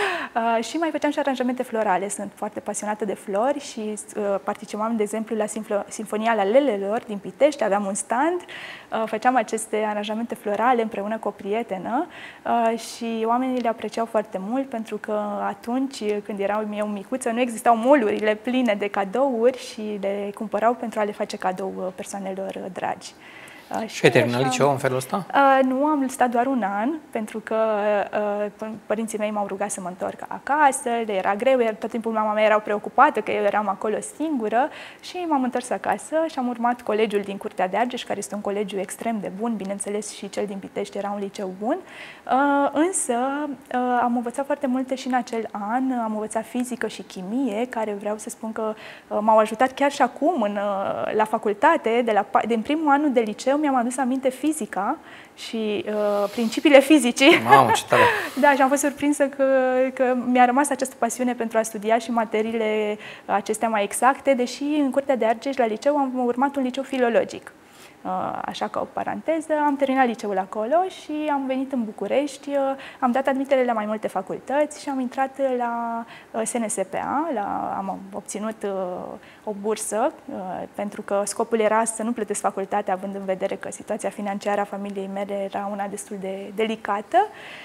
uh, și mai făceam și aranjamente florale. Sunt foarte pasionată de flori și uh, participam, de exemplu, la Sinfonia la Lelelor din Pitești. Aveam un stand, uh, făceam aceste aranjamente florale împreună cu o prietenă uh, și oamenii le apreciau foarte mult pentru că atunci, când eram eu micuță, nu existau mall-urile pline de cadouri și le cumpărau pentru a le face cadou persoanelor dragi. Uh, și ai terminat liceul în felul ăsta? Uh, nu, am stat doar un an, pentru că uh, părinții mei m-au rugat să mă întorc acasă, le era greu, iar tot timpul mama mea era preocupată că eu eram acolo singură și m-am întors acasă și am urmat colegiul din Curtea de Argeș, care este un colegiu extrem de bun, bineînțeles și cel din Pitești era un liceu bun, uh, însă uh, am învățat foarte multe și în acel an, am învățat fizică și chimie, care vreau să spun că uh, m-au ajutat chiar și acum în, uh, la facultate, de la, din primul an de liceu, mi-am adus aminte fizica și uh, principiile fizicii. Mamă, ce tare! Da, și am fost surprinsă că, că mi-a rămas această pasiune pentru a studia și materiile acestea mai exacte, deși în Curtea de Argeș, la liceu, am urmat un liceu filologic. Așa ca o paranteză, am terminat liceul acolo și am venit în București, am dat admitere la mai multe facultăți și am intrat la S N S P A, la, am obținut o bursă, pentru că scopul era să nu plătesc facultatea, având în vedere că situația financiară a familiei mele era una destul de delicată.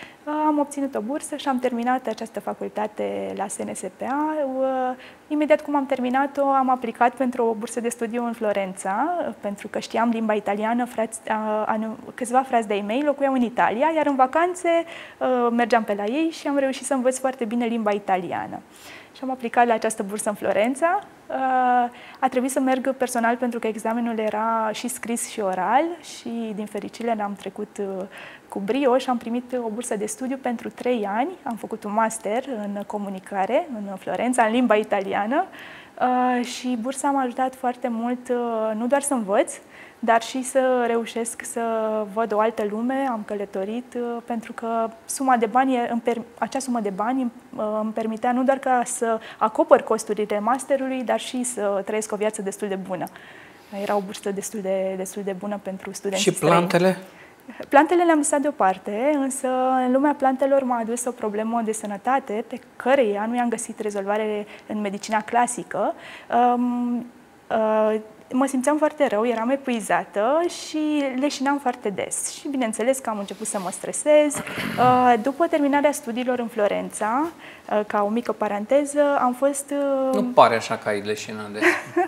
Am obținut o bursă și am terminat această facultate la S N S P A. Imediat cum am terminat-o, am aplicat pentru o bursă de studiu în Florența, pentru că știam limba italiană, frați, a, a, câțiva frați de-ai mei locuiau în Italia, iar în vacanțe a, mergeam pe la ei și am reușit să învăț foarte bine limba italiană. Și am aplicat la această bursă în Florența. A trebuit să merg personal pentru că examenul era și scris și oral și, din fericire, l-am trecut cu brio și am primit o bursă de studiu pentru trei ani. Am făcut un master în comunicare în Florența, în limba italiană și bursa m-a ajutat foarte mult, nu doar să învăț, dar și să reușesc să văd o altă lume. Am călătorit pentru că suma de bani, acea sumă de bani îmi permitea nu doar ca să acopăr costurile masterului, dar și să trăiesc o viață destul de bună. Era o bursă destul de, destul de bună pentru studenții Și plantele? străini. Plantele le-am lăsat deoparte, însă în lumea plantelor m-a adus o problemă de sănătate pe căreia nu i-am găsit rezolvare în medicina clasică. Um, uh, Mă simțeam foarte rău, eram epuizată și leșinam foarte des. Și bineînțeles că am început să mă stresez. După terminarea studiilor în Florența, ca o mică paranteză, am fost... Nu pare așa că ai leșinat des.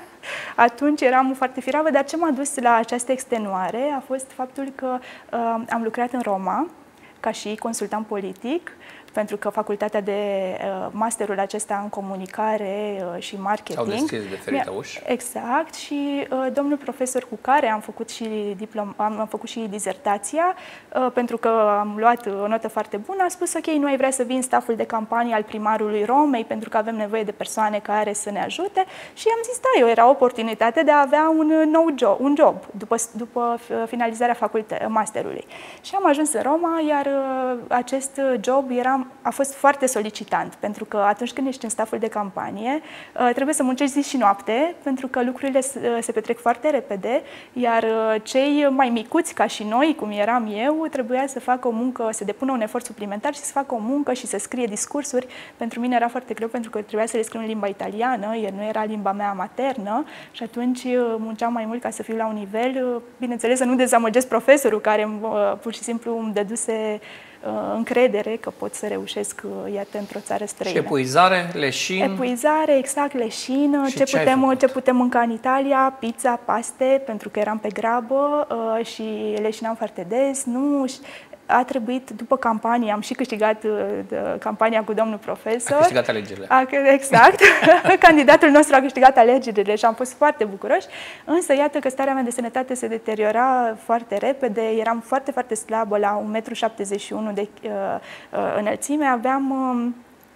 Atunci eram foarte firavă, dar ce m-a dus la această extenuare a fost faptul că am lucrat în Roma ca și consultant politic, pentru că facultatea de uh, masterul acesta în comunicare uh, și marketing. Au deschis diferite uși. Exact. Și uh, domnul profesor cu care am făcut și diplom, am, am făcut și dizertația, uh, pentru că am luat o notă foarte bună, a spus: ok, nu ai vrea să vii în staful de campanie al primarului Romei, pentru că avem nevoie de persoane care să ne ajute. Și am zis, da, eu era o oportunitate de a avea un nou job, un job după, după finalizarea facultă, masterului. Și am ajuns în Roma, iar uh, acest job era a fost foarte solicitant, pentru că atunci când ești în staful de campanie, trebuie să muncești zi și noapte, pentru că lucrurile se petrec foarte repede, iar cei mai micuți, ca și noi, cum eram eu, trebuia să facă o muncă, să depună un efort suplimentar și să facă o muncă și să scrie discursuri. Pentru mine era foarte greu, pentru că trebuia să le scriu în limba italiană, iar nu era limba mea maternă și atunci munceam mai mult ca să fiu la un nivel, bineînțeles, să nu dezamăgesc profesorul, care pur și simplu îmi dăduse încredere că pot să reușesc, iată, într-o țară străină. Și epuizare, leșin? Epuizare, exact, leșin. Ce, ce, putem, ce putem mânca în Italia? Pizza, paste, pentru că eram pe grabă uh, și leșinam foarte des. Nu, a trebuit, după campanie, am și câștigat uh, campania cu domnul profesor. A câștigat alegerile. A, exact. Candidatul nostru a câștigat alegerile și am fost foarte bucuroși. Însă, iată că starea mea de sănătate se deteriora foarte repede. Eram foarte, foarte slabă, la un metru șaptezeci și unu de uh, uh, înălțime. Aveam... Uh,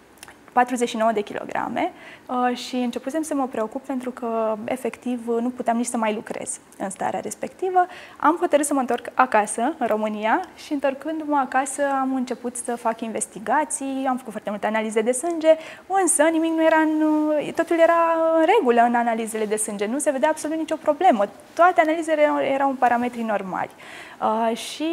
patruzeci și nouă de kilograme și începusem să mă preocup pentru că, efectiv, nu puteam nici să mai lucrez în starea respectivă. Am hotărât să mă întorc acasă, în România, și întorcându-mă acasă am început să fac investigații, am făcut foarte multe analize de sânge, însă nimic nu era în, totul era în regulă în analizele de sânge, nu se vedea absolut nicio problemă. Toate analizele erau în parametri normali. Uh, și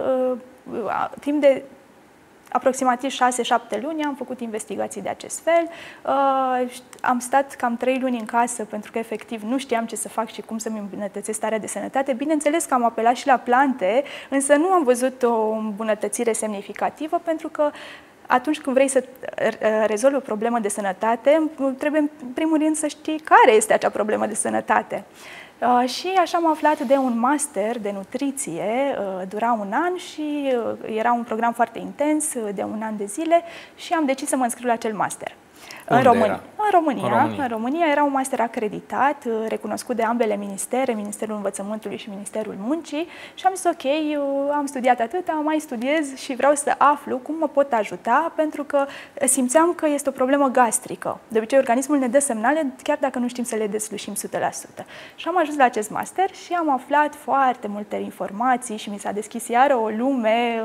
uh, timp de aproximativ șase șapte luni am făcut investigații de acest fel. Uh, am stat cam trei luni în casă pentru că efectiv nu știam ce să fac și cum să-mi îmbunătățesc starea de sănătate. Bineînțeles că am apelat și la plante, însă nu am văzut o îmbunătățire semnificativă pentru că atunci când vrei să rezolvi o problemă de sănătate, trebuie în primul rând să știi care este acea problemă de sănătate. Uh, și așa am aflat de un master de nutriție, uh, dura un an și uh, era un program foarte intens, uh, de un an de zile, și am decis să mă înscriu la acel master. În România. În, România, în România. În România era un master acreditat, recunoscut de ambele ministere, Ministerul Învățământului și Ministerul Muncii, și am zis ok, eu am studiat atâta, mai studiez și vreau să aflu cum mă pot ajuta, pentru că simțeam că este o problemă gastrică. De obicei, organismul ne dă semnale, chiar dacă nu știm să le deslușim o sută la sută. Și am ajuns la acest master și am aflat foarte multe informații și mi s-a deschis iară o lume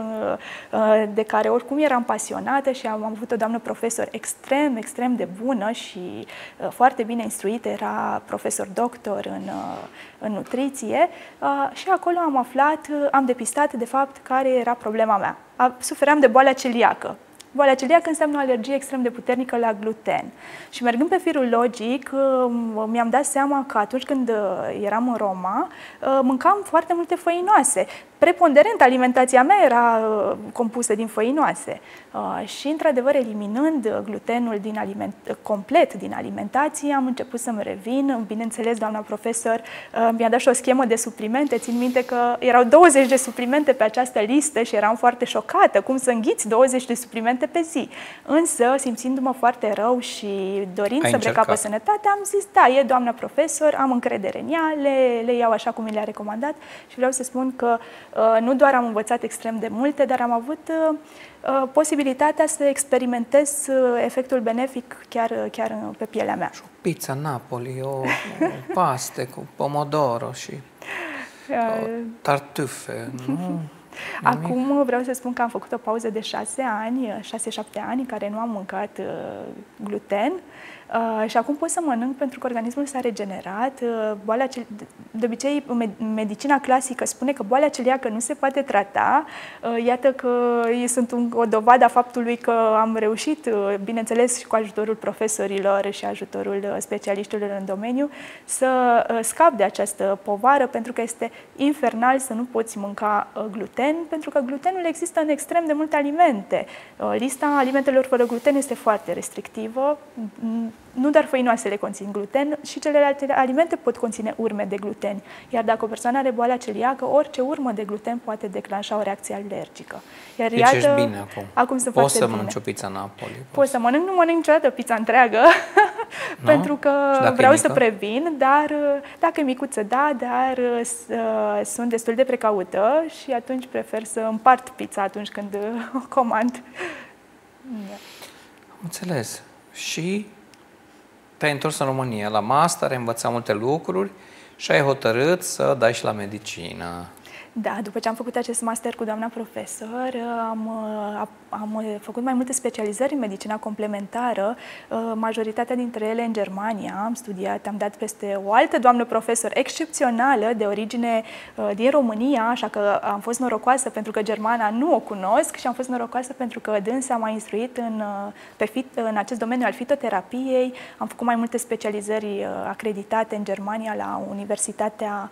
de care oricum eram pasionată și am avut o doamnă profesor extrem, extrem de bună și uh, foarte bine instruită, era profesor doctor în, uh, în nutriție uh, și acolo am aflat, uh, am depistat de fapt care era problema mea. A, sufeream de boala celiacă. Boala celiacă înseamnă o alergie extrem de puternică la gluten. Și mergând pe firul logic, mi-am dat seama că atunci când eram în Roma, mâncam foarte multe făinoase. Preponderent, alimentația mea era compusă din făinoase. Și, într-adevăr, eliminând glutenul din aliment, complet din alimentație, am început să-mi revin. Bineînțeles, doamna profesor mi-a dat și o schemă de suplimente. Țin minte că erau douăzeci de suplimente pe această listă și eram foarte șocată. Cum să înghiți douăzeci de suplimente pe zi? Însă, simțindu-mă foarte rău și dorind să-mi recapăt sănătate, am zis, da, e doamna profesor, am încredere în ea, le, le iau așa cum mi le-a recomandat și vreau să spun că uh, nu doar am învățat extrem de multe, dar am avut uh, uh, posibilitatea să experimentez uh, efectul benefic chiar, uh, chiar pe pielea mea. Și o pizza Napoli, o, o paste cu pomodoro și o tartufe, nu? Acum vreau să spun că am făcut o pauză de șase ani, șase șapte ani, în care nu am mâncat uh, gluten uh, și acum pot să mănânc pentru că organismul s-a regenerat. Uh, boala de, de obicei, medicina clasică spune că boala celiacă nu se poate trata. Uh, iată că sunt un, o dovadă a faptului că am reușit, uh, bineînțeles și cu ajutorul profesorilor și ajutorul specialiștilor în domeniu, să uh, scap de această povară, pentru că este infernal să nu poți mânca uh, gluten. Pentru că glutenul există în extrem de multe alimente. Lista alimentelor fără gluten este foarte restrictivă. Nu doar făinoasele conțin gluten, și celelalte alimente pot conține urme de gluten. Iar dacă o persoană are boala celiacă, orice urmă de gluten poate declanșa o reacție alergică. Iar deci iată, ești bine acum. Acum sunt Poți să bine. mănânci o pizza Napoli. Pot să mănânc, nu mănânc niciodată pizza întreagă, no? Pentru că vreau să previn, dar dacă e micuță, da, dar uh, sunt destul de precaută și atunci prefer să împart pizza atunci când o comand. Da. Am înțeles. Și te-ai întors în România la master, ai învățat multe lucruri și ai hotărât să dai și la medicină. Da, după ce am făcut acest master cu doamna profesor, am, am făcut mai multe specializări în medicina complementară, majoritatea dintre ele în Germania. Am studiat, am dat peste o altă doamnă profesor excepțională, de origine din România, așa că am fost norocoasă pentru că germana nu o cunosc și am fost norocoasă pentru că dânsa m-a instruit în, pe fit, în acest domeniu al fitoterapiei. Am făcut mai multe specializări acreditate în Germania la Universitatea,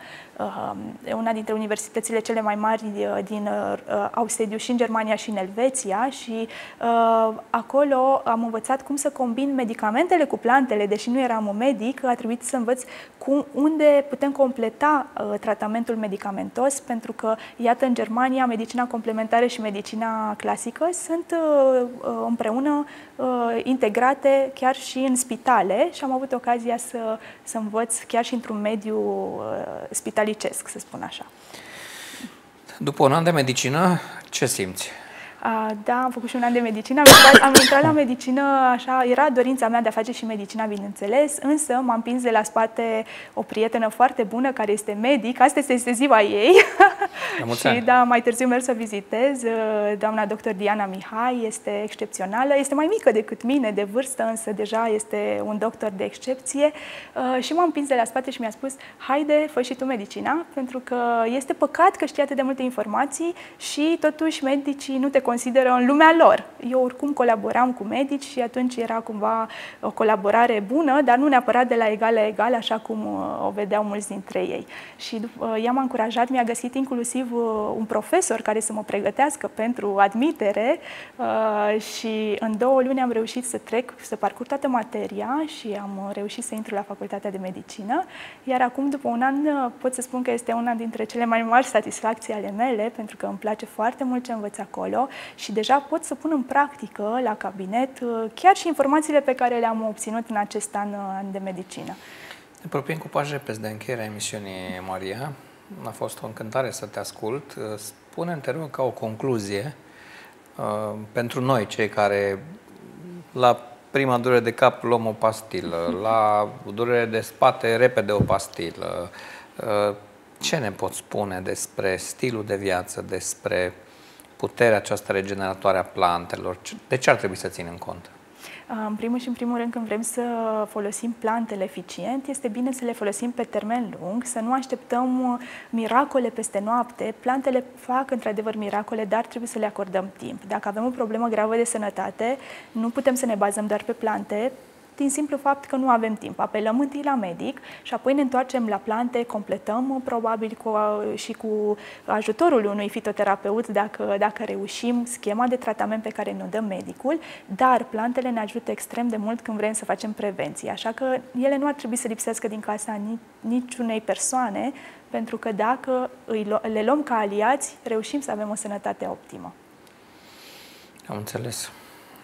una dintre universitățile cele mai mari din uh, au sediu și în Germania și în Elveția și uh, acolo am învățat cum să combin medicamentele cu plantele, deși nu eram un medic, a trebuit să învăț cum, unde putem completa uh, tratamentul medicamentos, pentru că, iată, în Germania, medicina complementară și medicina clasică sunt uh, împreună uh, integrate chiar și în spitale și am avut ocazia să, să învăț chiar și într-un mediu uh, spitalicesc, să spun așa. După un an de medicină, ce simți? A, da, am făcut și un an de medicină. Am intrat, am intrat la medicină, așa, era dorința mea de a face și medicina, bineînțeles, însă m-a împins de la spate o prietenă foarte bună care este medic. Astăzi este ziua ei. Și da, mai târziu merg să vizitez. Doamna doctor Diana Mihai este excepțională. Este mai mică decât mine de vârstă, însă deja este un doctor de excepție. Și m-a împins de la spate și mi-a spus: haide, fă și tu medicina, pentru că este păcat că știi atât de multe informații și totuși medicii nu te consideră în lumea lor. Eu oricum colaboram cu medici și atunci era cumva o colaborare bună, dar nu neapărat de la egal la egal, așa cum o vedeau mulți dintre ei. Și ea m-a încurajat, mi-a găsit inclusiv un profesor care să mă pregătească pentru admitere și în două luni am reușit să trec, să parcurg toată materia și am reușit să intru la Facultatea de Medicină. Iar acum, după un an, pot să spun că este una dintre cele mai mari satisfacții ale mele, pentru că îmi place foarte mult ce învăț acolo și deja pot să pun în practică la cabinet chiar și informațiile pe care le-am obținut în acest an, an de medicină. Ne apropiem cu pași repezi de încheierea emisiunii, Maria. A fost o încântare să te ascult. Spune-mi, te rog, ca o concluzie pentru noi, cei care la prima durere de cap luăm o pastilă, la durere de spate repede o pastilă. Ce ne poți spune despre stilul de viață, despre puterea aceasta regeneratoare a plantelor? De ce ar trebui să ținem cont? În primul și în primul rând, când vrem să folosim plantele eficient, este bine să le folosim pe termen lung, să nu așteptăm miracole peste noapte. Plantele fac într-adevăr miracole, dar trebuie să le acordăm timp. Dacă avem o problemă gravă de sănătate, nu putem să ne bazăm doar pe plante, din simplu fapt că nu avem timp. Apelăm întâi la medic și apoi ne întoarcem la plante, completăm probabil cu, și cu ajutorul unui fitoterapeut dacă, dacă reușim schema de tratament pe care ne-o dă medicul, dar plantele ne ajută extrem de mult când vrem să facem prevenție, așa că ele nu ar trebui să lipsească din casa niciunei persoane, pentru că dacă îi, le luăm ca aliați, reușim să avem o sănătate optimă. Am înțeles.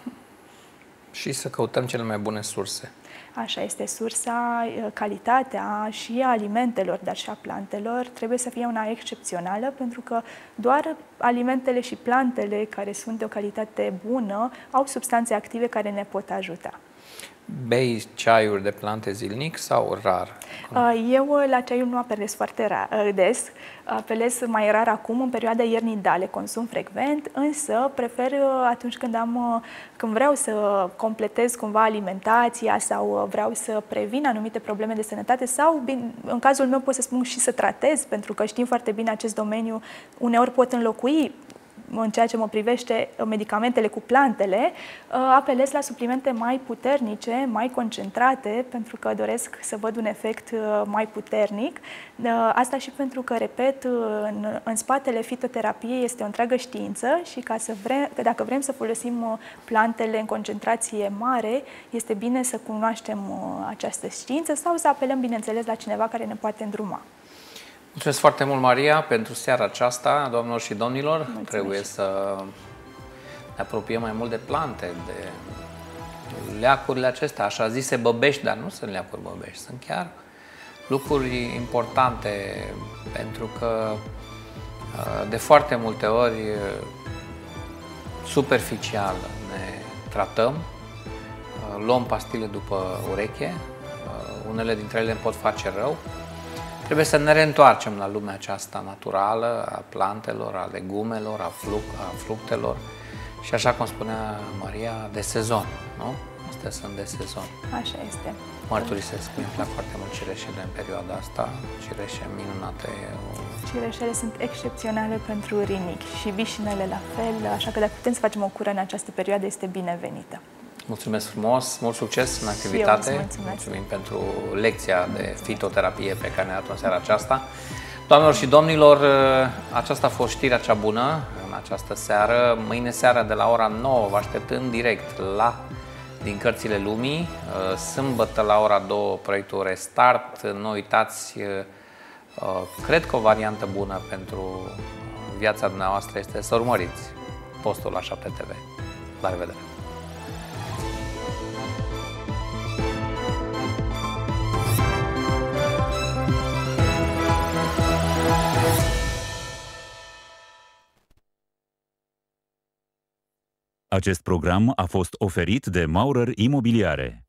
Și să căutăm cele mai bune surse. Așa este, sursa, calitatea și a alimentelor, dar și a plantelor trebuie să fie una excepțională, pentru că doar alimentele și plantele care sunt de o calitate bună au substanțe active care ne pot ajuta. Bei ceaiuri de plante zilnic sau rar? Eu la ceaiuri nu apelez foarte rar, des, apelez mai rar acum, în perioada iernii, da, le consum frecvent, însă prefer atunci când, am, când vreau să completez cumva alimentația sau vreau să previn anumite probleme de sănătate sau, în cazul meu pot să spun și să tratez, pentru că știm foarte bine acest domeniu, uneori pot înlocui în ceea ce mă privește medicamentele cu plantele, apelez la suplimente mai puternice, mai concentrate, pentru că doresc să văd un efect mai puternic. Asta și pentru că, repet, în, în spatele fitoterapiei este o întreagă știință și ca să vrem, dacă vrem să folosim plantele în concentrație mare, este bine să cunoaștem această știință sau să apelăm, bineînțeles, la cineva care ne poate îndruma. Mulțumesc foarte mult, Maria, pentru seara aceasta, doamnelor și domnilor. Mulțumesc. Trebuie să ne apropiem mai mult de plante, de leacurile acestea, așa zise băbești, dar nu sunt leacuri băbești, sunt chiar lucruri importante, pentru că de foarte multe ori superficial ne tratăm, luăm pastile după ureche, unele dintre ele ne pot face rău. Trebuie să ne reîntoarcem la lumea aceasta naturală, a plantelor, a legumelor, a, fruc, a fructelor și, așa cum spunea Maria, de sezon, nu? Astea sunt de sezon. Așa este. Mărturisesc, mi-e plac foarte mult cireșele în perioada asta, cireșe minunate. Cireșele sunt excepționale pentru rinichi și vișinele la fel, așa că dacă putem să facem o cură în această perioadă, este binevenită. Mulțumesc frumos, mult succes în activitate. Mulțumesc. Mulțumim pentru lecția de fitoterapie pe care ne-a dat-o în seara aceasta. Doamnelor și domnilor, aceasta a fost știrea cea bună în această seară. Mâine seara de la ora nouă vă aștept în direct la Din Cărțile Lumii. Sâmbătă la ora două proiectul Restart. Nu uitați, cred că o variantă bună pentru viața dumneavoastră este să urmăriți postul la șapte T V. La revedere! Acest program a fost oferit de Maurer Imobiliare.